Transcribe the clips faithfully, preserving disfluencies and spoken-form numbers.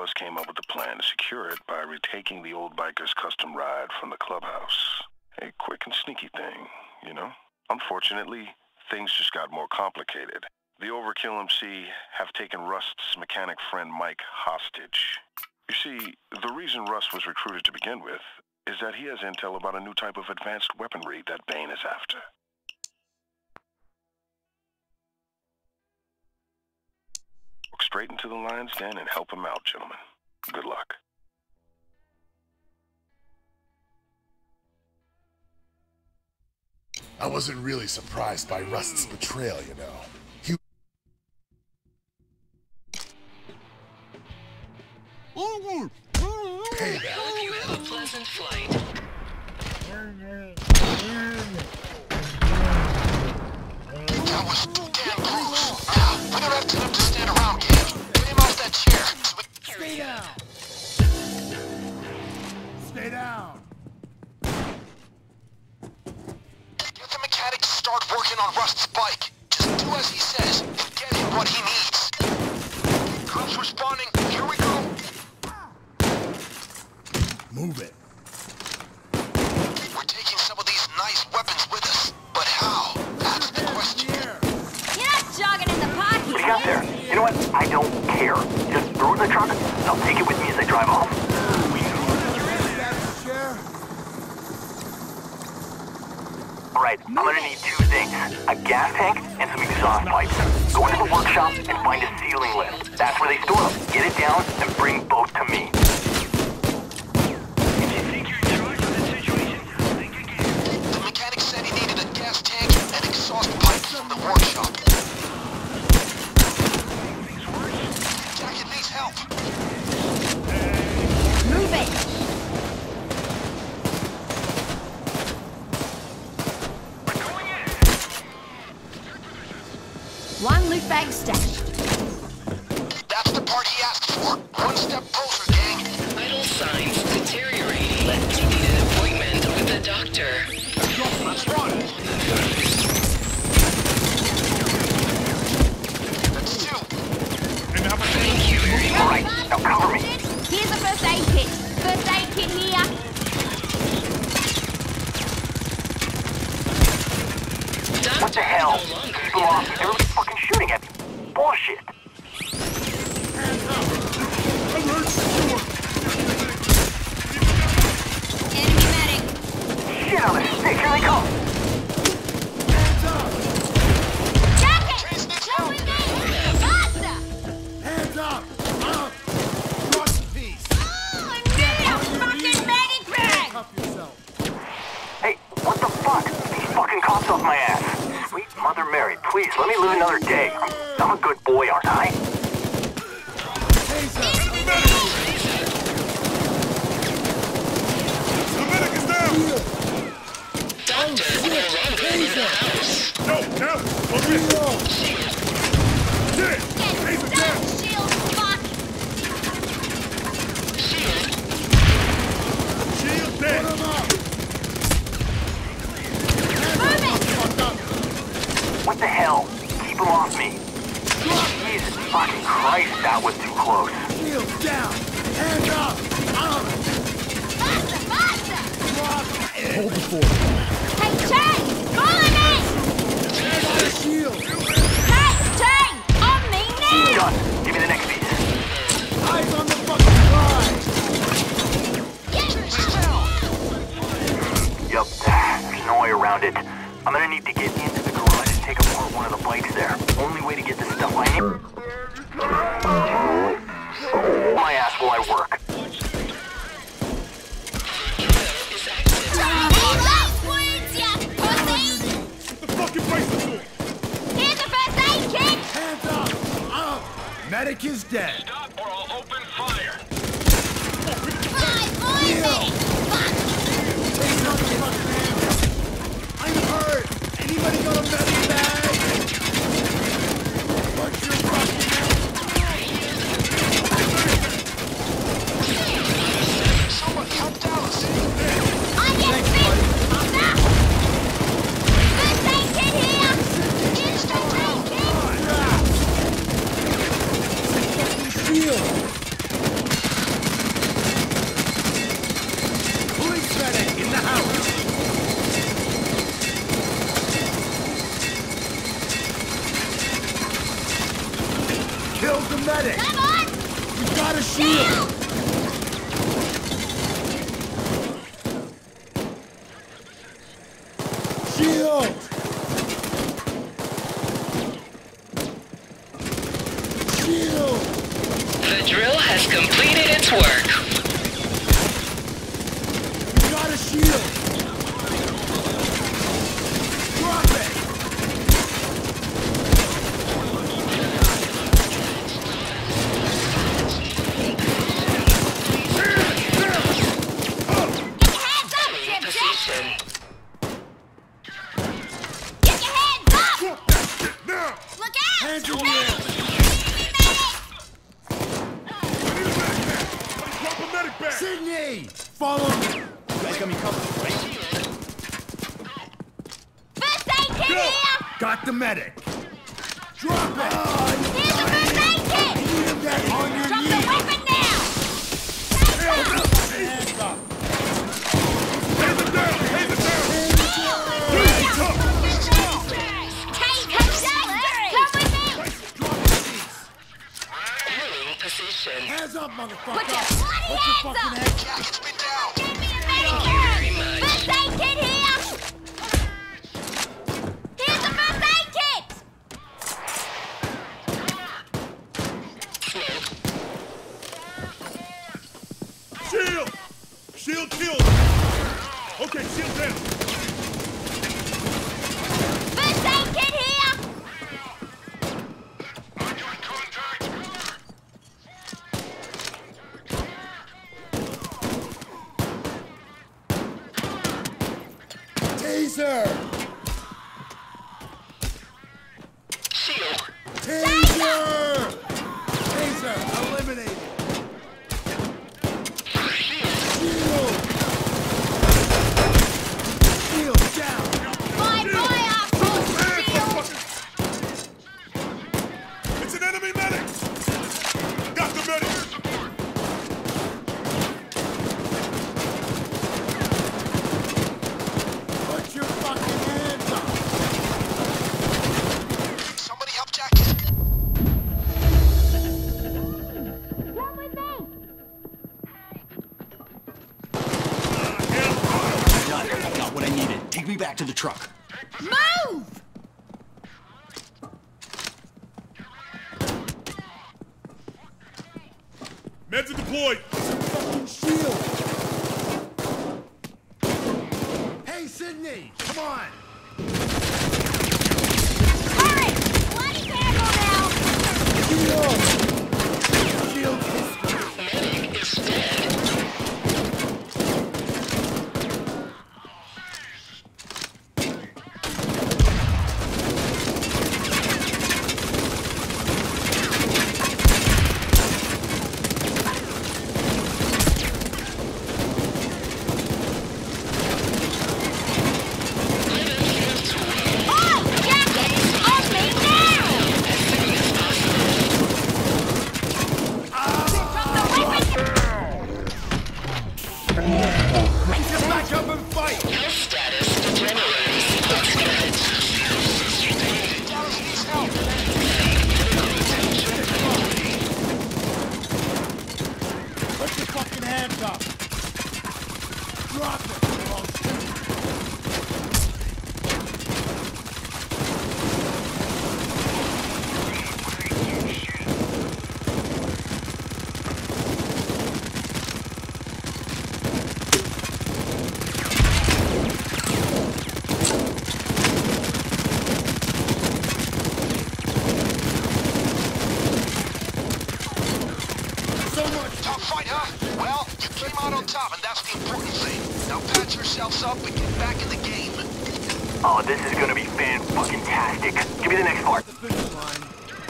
fellas came up with a plan to secure it by retaking the old biker's custom ride from the clubhouse. A quick and sneaky thing, you know? Unfortunately, things just got more complicated. The Overkill M C have taken Rust's mechanic friend Mike hostage. You see, the reason Rust was recruited to begin with is that he has intel about a new type of advanced weaponry that Bane is after. Walk straight into the lion's den and help him out, gentlemen. Good luck. I wasn't really surprised by Rust's betrayal, you know. He... Payday. Hope you have a pleasant flight. That was damn close. Now, we don't have time to stand around, kid. Get him off that chair. Stay down. Stay down. Get the mechanic to start working on Rust's bike. Just do as he says and get him what he needs. Cops responding. Here we go. Move it. We're taking some of these nice weapons with us, but how? That's the question. You're not jogging in the pocket. What do you got there? You know what? I don't care. Just throw it in the trunk, and I'll take it with me as I drive off. Alright, I'm gonna need two things. A gas tank and some exhaust pipes. Go into the workshop and find a ceiling lift. That's where they store them. Get it down and bring both to me. The mechanic said he needed a gas tank and exhaust pipes from the workshop. Jacket needs help. Move it. One loot bag stashed. That's the part he asked for. One step closer, gang. Vital signs deteriorating. You need an appointment with the doctor. Let's run. That's two. Thank you very much. Alright, now cover me. Here's a first aid kit. First aid kit here. What the hell? People off. Everybody's fucking shooting at me. Bullshit. Enemy medic. Shit on this stick. Here they come. Jacket! Come with me! Faster! Hands up! Up! Cross the piece! Oh, I need a fucking medic bag! Cuff yourself. Hey, what the fuck? These fucking cops off my ass. Sweet Mother Mary, please, let me live another day. I'm a good boy, aren't I? Taser! The medic is down! Doctor, we're wrongly in the house. No, no! Okay! Get it! Get Taser that down! shield, fuck! Shield dead! Put him up! Move it! What the hell? Keep him off me. Jesus fucking Christ, that was too close. Shield down! Hands up! Up! Faster, faster! Drop! Hold the fort. Hey, Chang! Follow me! Shield! Hey, Chang! On me now! Done. Give me the next piece. Eyes on the fucking prize! Yup, there's no way around it. I'm gonna need to get into the garage and take apart one of the bikes there. Only way to get the stuff I need. My ass while I work. Get the fucking bracelet to him! Here's a first aid kit! Hands up! Up! Medic is dead! Stop or I'll open fire! Five, boys, medic! Fuck! Taser up the fucking hand! I'm hurt! Anybody got a medic bag? Watch your fucking head! Someone help Dallas. I get fit! Stop! First aid kit here! Here's the first aid kit! got a shield! Shield! Shield! The drill has completed its work. We got a shield! Drop it! Sydney! Follow me! You guys got me covered, right? First aid kit here! Got the medic! Drop it! Here's the first aid kit! Need him that on your Drop knees! the weapon now! Hands up! Hands it down! Hands it down! Hands up! Kane, come down! Come with me! Winning position. Hands up, motherfucker! Put your bloody Put your hands fucking up! head Jacket's been down. Give me a Thank medic! you very much. First aid kit here! Here's the first aid kit! Shield! Shield killed! Okay, shield down! First aid kit here! Taser! Shield. Taser! Taser, eliminated! Shield! Shield down! Bye bye, Arthur! Shield! It's an enemy medic! Got the medic! Put your fucking hands up! Somebody help Jacket. Come with me! Done. Got what I needed. Take me back to the truck. Move! Meds are deployed! Fucking shield! Hey, Sydney! Come on! Hurry! Bloody careful now! Shield! Shield history! Medic is dead. Oh! Jacket! On me now! Drop the weapon! Get back up and fight! Health status deteriorates. Looks good. Dallas needs help. Put your fucking hands up! Drop it! or I'll shoot you. So much! Tough fight, huh? Well, you came out on top, and that's the important thing. Now patch yourselves up and get back in the game. Oh, this is gonna be fan-fucking-tastic. Give me the next part. The finish line.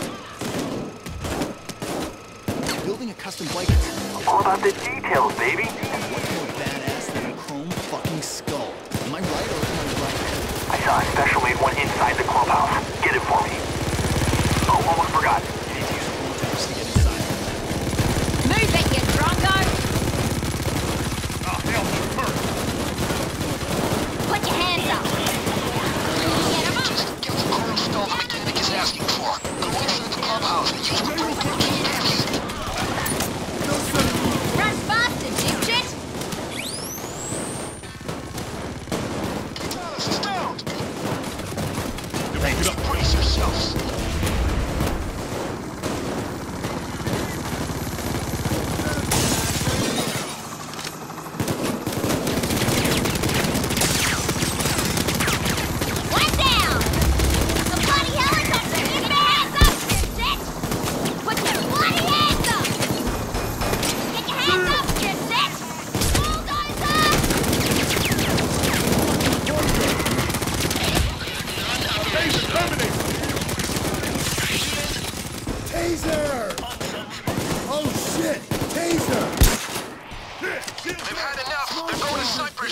Building a custom blanket. All about the details, baby. And what's more badass than a chrome fucking skull? Am I right or am I right? I saw a special made one inside the clubhouse. Get it for me. Oh, almost forgot. You need to use cool tips to get inside. Move it, you drongo! Oh, hell, I'm hurt! Put your hands up! Get him up! Just get the chrome skull the mechanic is asking for. Go inside the clubhouse and use the broken key.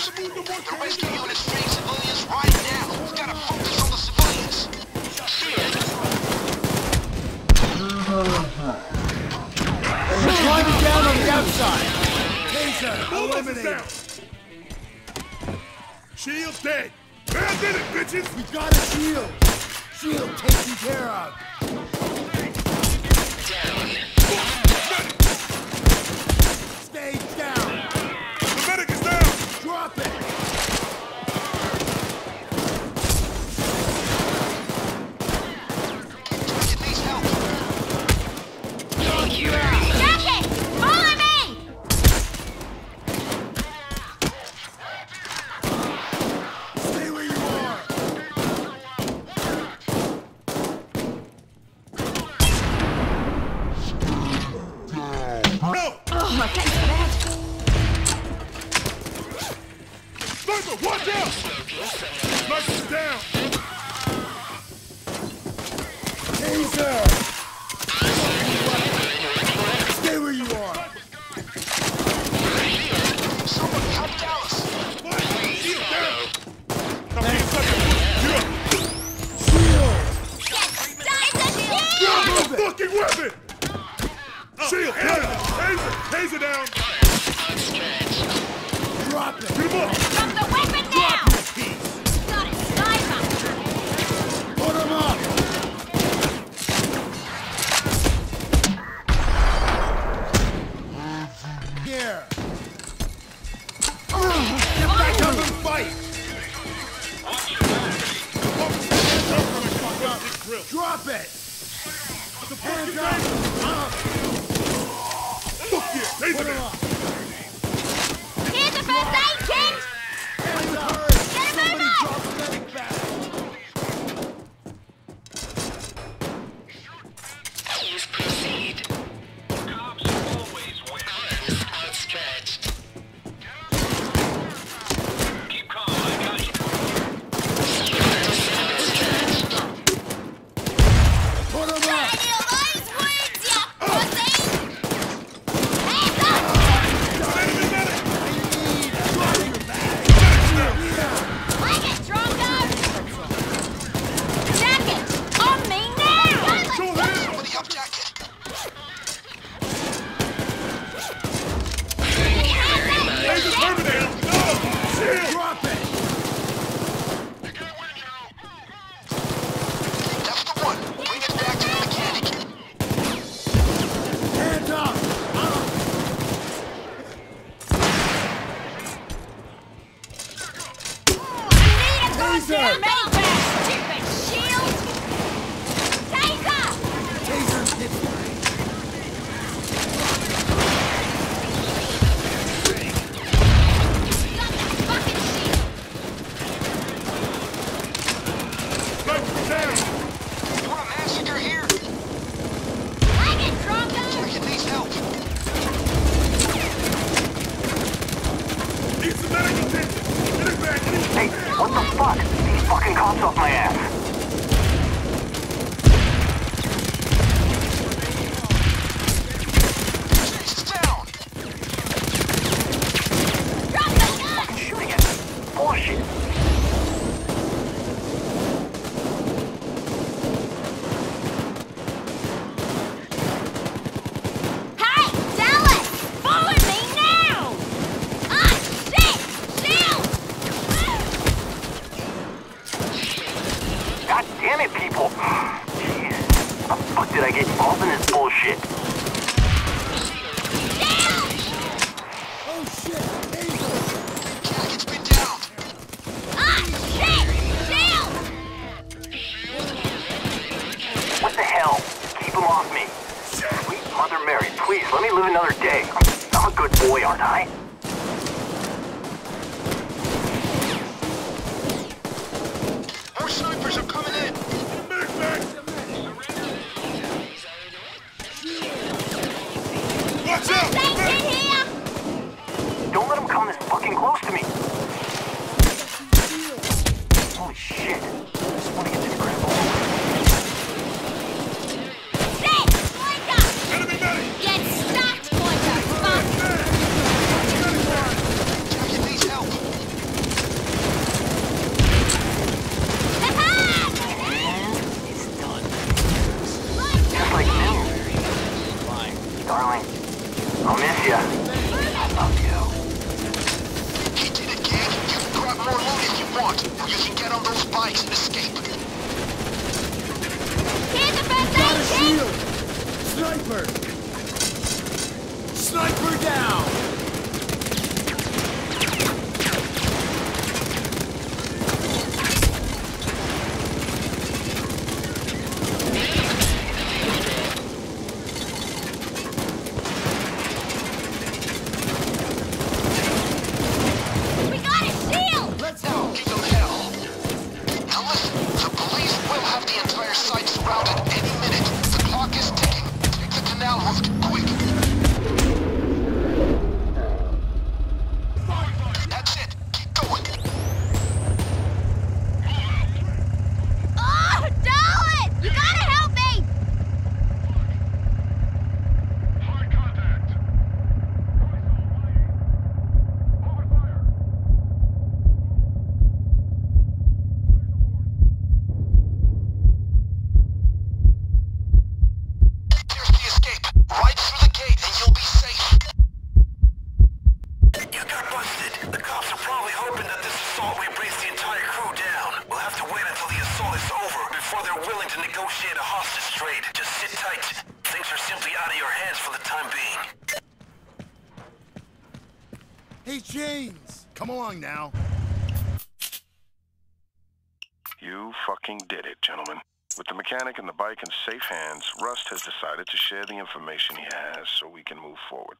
Sniper's support. The rescue unit's freeing civilians right now. We gotta focus on the civilians. We're climbing down on the outside. Taser, eliminated. Shield dead. Man did it, bitches. We got a shield. Shield taken care of. Down. Stay down. The medic is down. Drop it. It needs help. Thank you very much. Jacket! Follow me! Stay where you are. No. Oh, my face bad. Sniper, watch out. Sniper's down. Taser. Stay where you are. Someone help Dallas. Shield down. Come here, sucker. Get up. Shield. It's a shield! Drop the fucking weapon. Shield down. Taser. Taser down. Drop it. Get him up. Drop the weapon now! Got it, sniper! Put him up. Here. Get back up and fight. Drop it. Hands up. Fuck yeah. Taser Put him down. up. Here's the first aid kit! Hands up. Get him Somebody over! drop the medic back. Please proceed. Cops always win. Arms outstretched. Keep calm, I got you. Arms outstretched. Put him up. Any of those words, ya pussy! Hands up! Enemy medic. Drop your back. Bring it, Drongo! Jacket! On me now! Show hands. Somebody help Jacket. Thank you very much. Taser terminated. No. Shield. Drop it. That's the one. Bring it back to the mechanic. Hands up. Taser. Stupid shield! Taser! Taser hit. Got that fucking shield! Sniper's down. You want a massacre here? Bring it, Drongo! Jacket needs help. Need some medical attention. Get it back. Get it Hey, what the fuck? These fucking cops off my ass. It's down. Drop the gun! Shooting at me. Bullshit. Hey, Dallas! Follow me now! Ah, shit! Shield! God damn it, people. Jeez. How the fuck did I get involved in this bullshit? Shield! Oh shit. Taser. Jacket's been down. Ah, shit! Shield! What the hell? Keep him off me. Sweet Mother Mary, please, let me live another day. I'm, I'm a good boy, aren't I? More snipers are coming in. medic back. Watch out. Thanks in here! Don't let him come this fucking close to me. Holy shit. I just want to get this crap over. Sit! Pointer! Enemy medic. Get stacked, Pointer! Fuck! Jacket needs help. I'll miss ya. I love you. He did it, kid. You can grab more loot if you want, or you can get on those bikes and escape. Here's the first Got a aid kit! shield! Sniper! Sniper down! We got a shield! Let's go! Give them hell. Now listen, the police will have the entire site surrounded any minute. The clock is ticking. Take the canal route, quick. That's it. Keep going. Oh, Dolan! You gotta help me! High contact. Here's the escape. Right through the gate and you'll be safe. You got busted. The cops are probably hoping that this assault will brace the entire crew down. We'll have to wait until the assault is over before they're willing to negotiate a hostage trade. Just sit tight. Things are simply out of your hands for the time being. Hey, James! Come along now. You fucking did it, gentlemen. With the mechanic and the bike in safe hands, Rust has decided to share the information he has so we can move forward.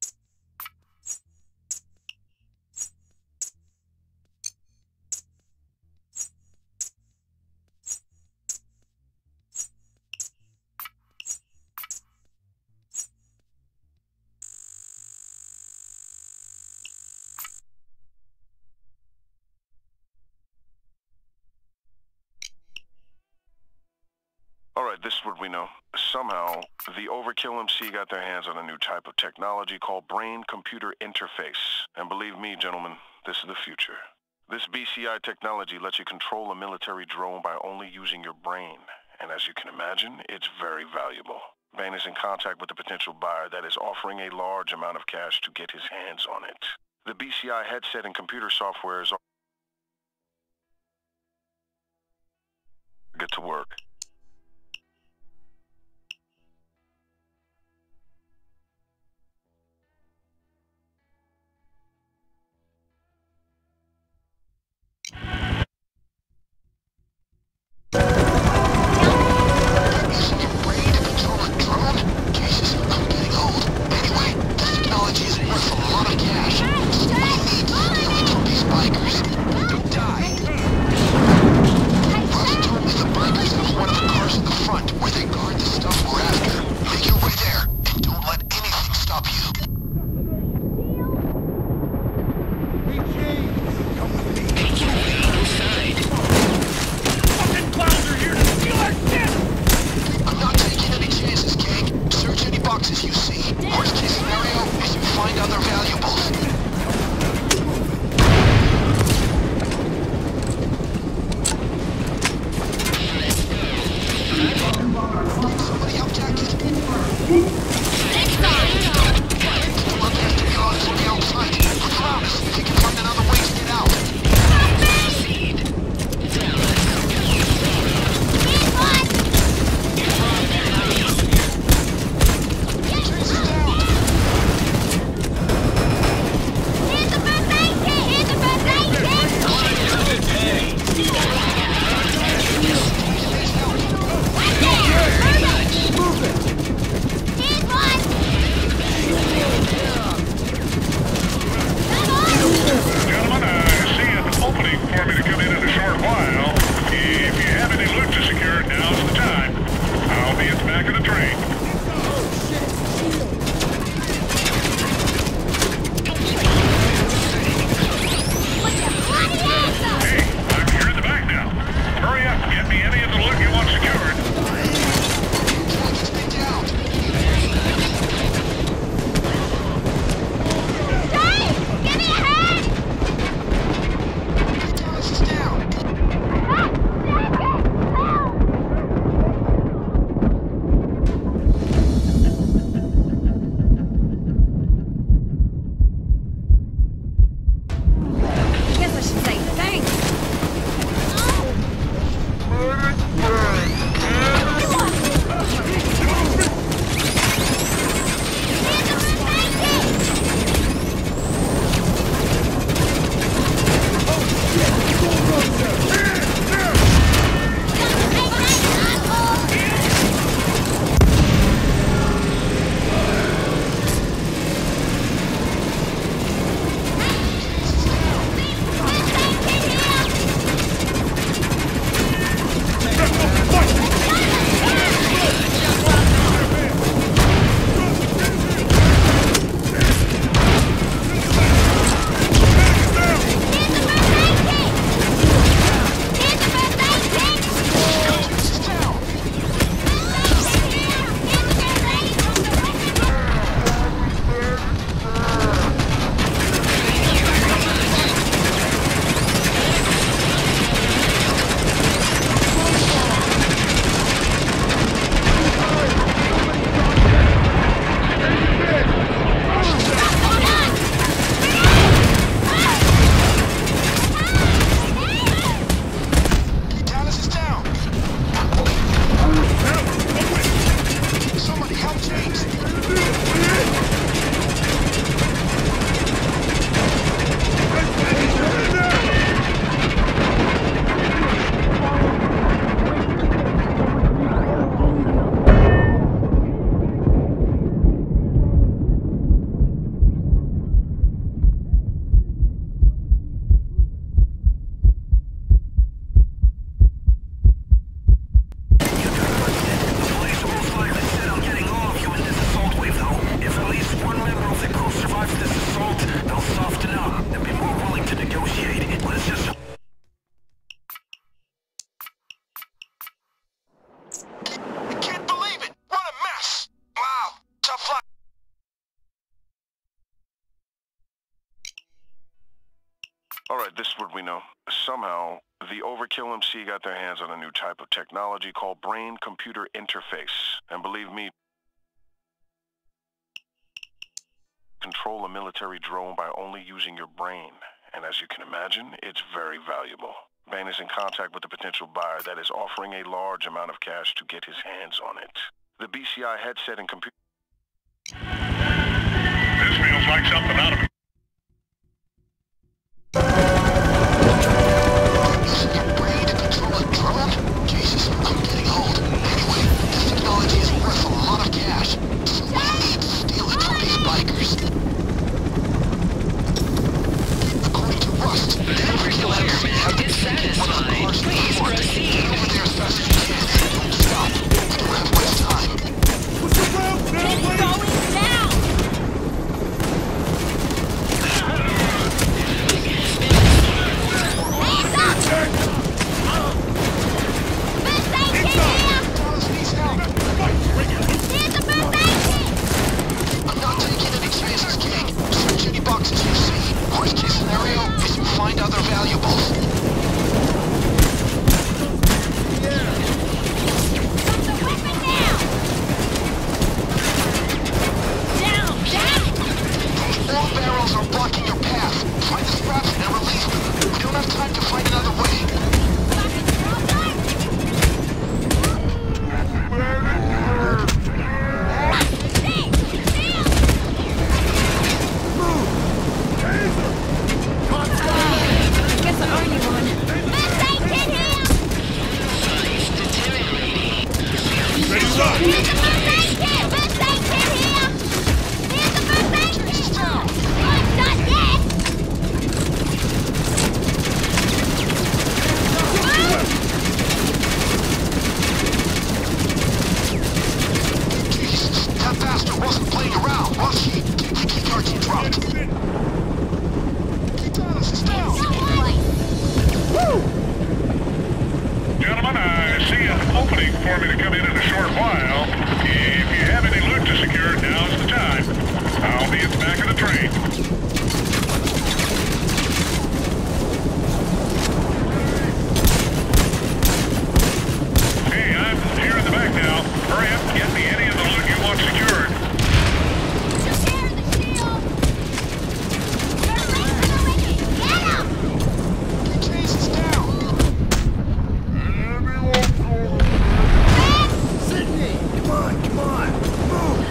Alright, this is what we know. Somehow, the Overkill M C got their hands on a new type of technology called brain-computer interface. And believe me, gentlemen, this is the future. This B C I technology lets you control a military drone by only using your brain. And as you can imagine, it's very valuable. Bain is in contact with a potential buyer that is offering a large amount of cash to get his hands on it. The B C I headset and computer software is... Get to work. Using your brain to control a drone? Jesus, I'm getting old. Anyway, this technology is worth a lot of cash. So we need to steal it from these bikers. Don't die. Rust told me the bikers have All right, this is what we know. Somehow, the Overkill M C got their hands on a new type of technology called brain-computer interface. And believe me, control a military drone by only using your brain. And as you can imagine, it's very valuable. Bane is in contact with a potential buyer that is offering a large amount of cash to get his hands on it. The B C I headset and computer... This feels like something out of it. Using your brain to control a drone? Jesus, I'm getting old. Anyway, this technology is worth a lot of cash. So we need to steal it from these bikers. According to Rust, The requirement is satisfied. Please proceed. over there as fast as you can. Don't stop. We don't have much time. What's the route now, It's lady? going down! Hands up! First aid kit here! Dallas needs help. Here's the first aid kit! I'm not taking any chances, King. Search any boxes you see. Worst case scenario is you find other valuables. Got the weapon now! Down, down! Those long barrels are blocking your path. Find the straps and release them. We don't have time to find another way. Guess I owe you one. First aid kit here! Heist deteriorating. Ready, rock. Here's the first aid kit! First aid kit here! Here's the first aid kit! I'm not dead! Jesus, that bastard wasn't playing around, was he? The key cards he dropped. Dallas is down. Gentlemen, I see an opening for me to come in in a short while. If you have any loot to secure, now's the time. I'll be at the back of the train. Hey, I'm here in the back now. Hurry up and get me any of the loot you want secured. Secure the shield! You're late for the wicket! Get him! Chase is down. Sydney! Come on, come on! Move!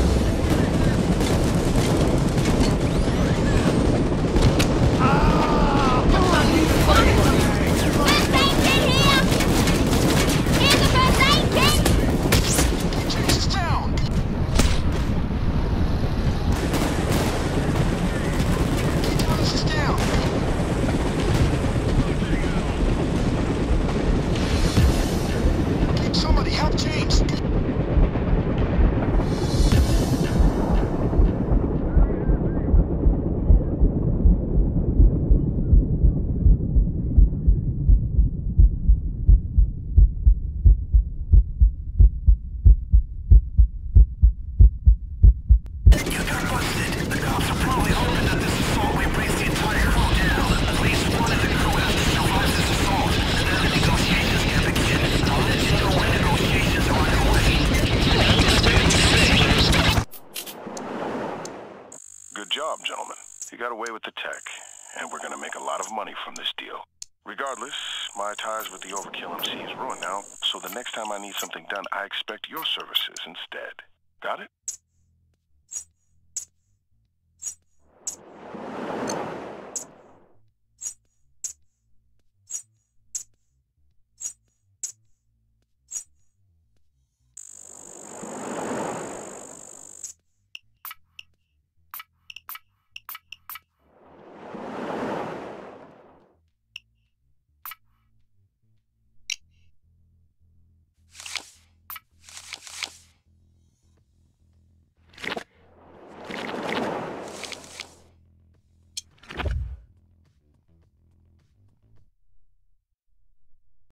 Ah! Come on, you fucking First aid kit here! Here's the first aid kit! Chase is down. Dallas is down. Somebody help James. You got busted. The cops are probably hoping that this assault will race the entire crew down. At least one of the crew has to survive this assault, and then the negotiations can begin. I'll let you know when negotiations are underway. Good job, gentlemen. You got away with the tech, and we're gonna make a lot of money from this deal. Regardless, my ties with the Overkill M C is ruined now, so the next time I need something done, I expect your services instead. Got it?